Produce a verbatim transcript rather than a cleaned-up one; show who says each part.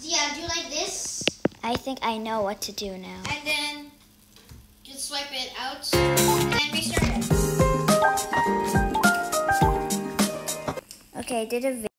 Speaker 1: Yeah, do like this.
Speaker 2: I think I know what to do now.
Speaker 1: And then just swipe it out. And then restart it.
Speaker 2: Okay, I did a video.